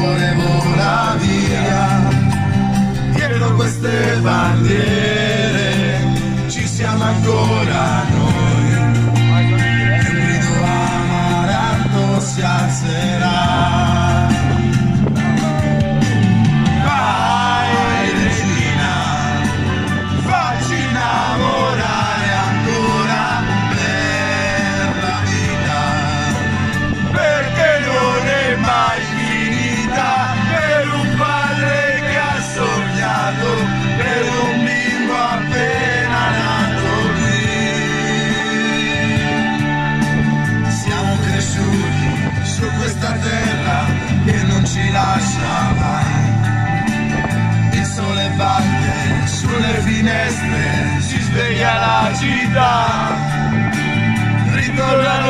cuore vola via, dietro queste bandiere ci siamo ancora noi, e un grido amaranto si alzerà. Lascia mai, il sole batte sulle finestre, si sveglia la città, ritorna